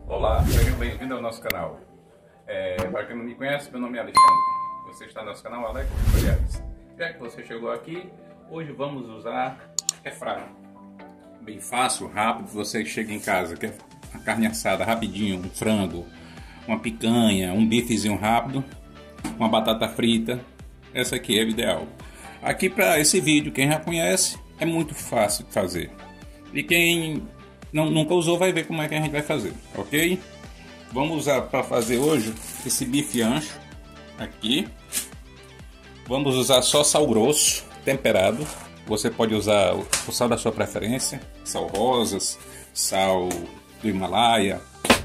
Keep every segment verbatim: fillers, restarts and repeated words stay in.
Olá, seja bem-vindo ao nosso canal. É, para quem não me conhece, meu nome é Alexandre. Você está no nosso canal Alex Tutoriais. Já que você chegou aqui, hoje vamos usar airfryer. Bem fácil, rápido, você chega em casa, quer uma carne assada rapidinho, um frango, uma picanha, um bifezinho rápido, uma batata frita. Essa aqui é o ideal. Aqui para esse vídeo, quem já conhece, é muito fácil de fazer. E quem não, nunca usou vai ver como é que a gente vai fazer, ok? Vamos usar para fazer hoje esse bife ancho aqui. Vamos usar só sal grosso temperado. Você pode usar o sal da sua preferência, sal rosas, sal do Himalaia.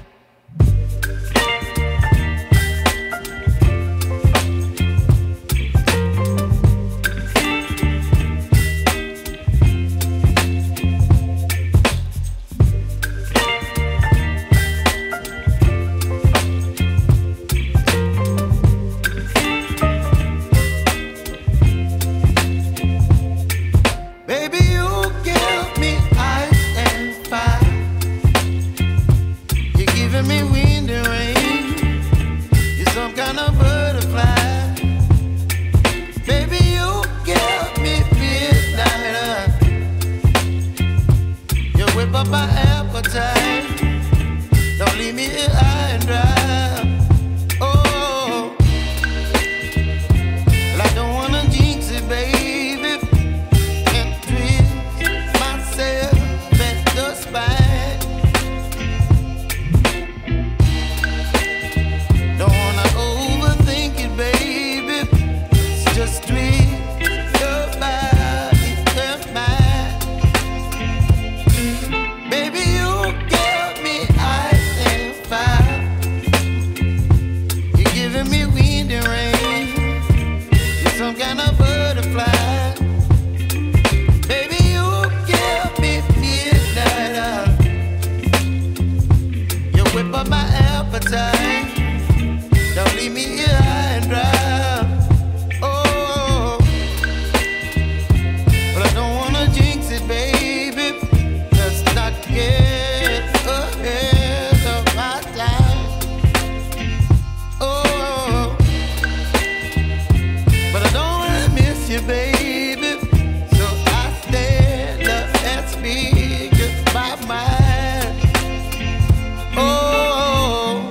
My appetite, don't leave me here high and dry. Oh, well, I don't wanna jinx it, baby, and twist myself at the spine. Don't wanna overthink it, baby, it's just twist your body and mine. Some kind of butterfly, baby, you give me midnight. You whip up my appetite, don't leave me here high and dry. Oh, but I don't wanna jinx it, baby. Let's not get ahead of my time. Oh, but I don't wanna miss you, baby. So I stand up and speak my mind. Oh,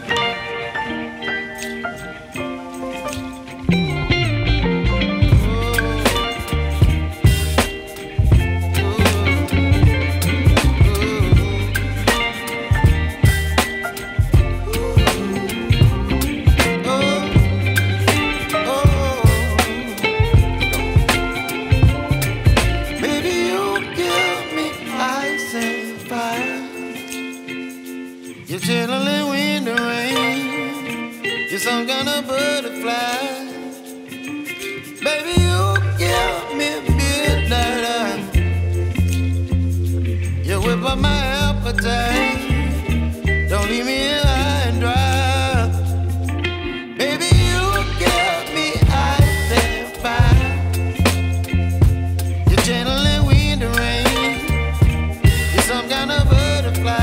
you're chilling wind and rain. You're some kind of butterfly. Baby, you give me midnight. You whip up my appetite. Don't leave me here high and dry. Baby, you give me ice and fire. You're channeling wind and rain. You're some kind of butterfly.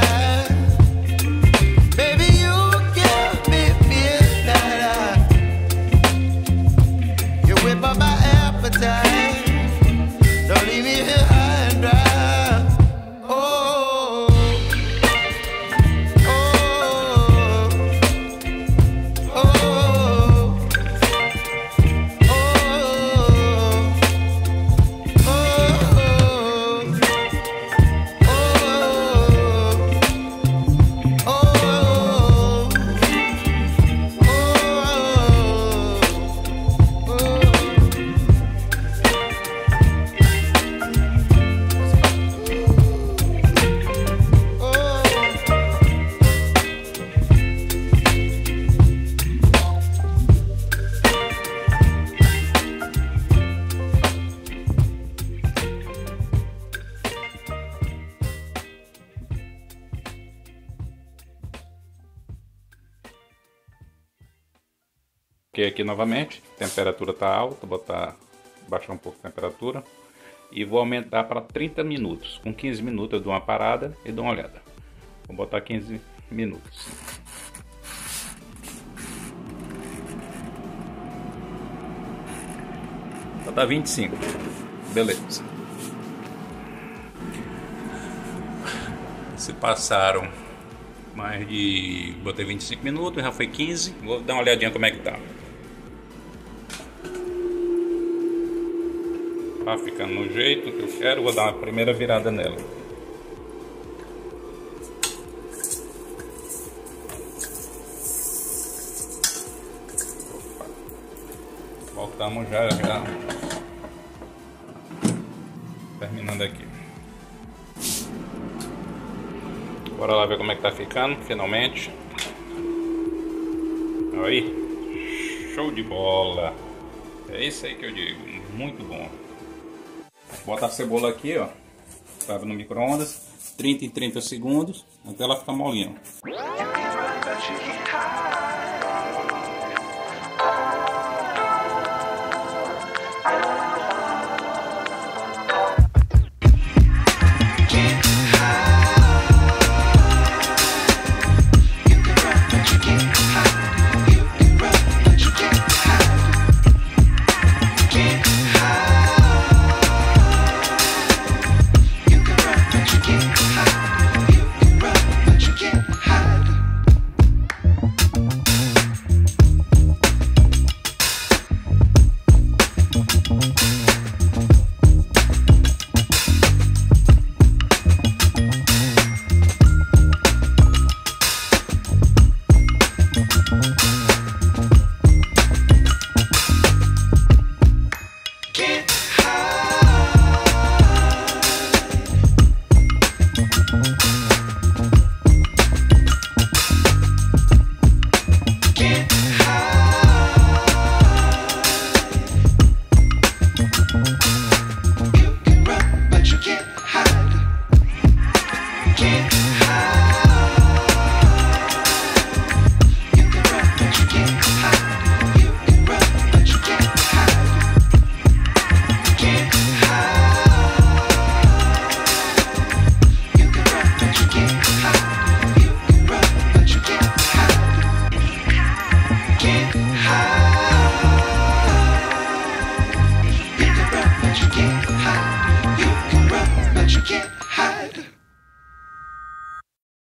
Don't leave me here high and dry. Oh, oh, oh, oh, Ok, aqui novamente, a temperatura está alta, vou botar, baixar um pouco a temperatura e vou aumentar para trinta minutos. Com quinze minutos eu dou uma parada e dou uma olhada. Vou botar quinze, minutos. Então tá vinte e cinco. Beleza. Se passaram mais de... botei vinte e cinco minutos, já foi quinze. Vou dar uma olhadinha como é que tá. Tá ficando no jeito que eu quero. Vou dar uma primeira virada nela. Opa. Voltamos já, já. Terminando aqui. Bora lá ver como é que tá ficando, finalmente. Aí, show de bola. É isso aí que eu digo, muito bom. Bota a cebola aqui, ó. Tava no micro-ondas, trinta em trinta segundos, até ela ficar molinha.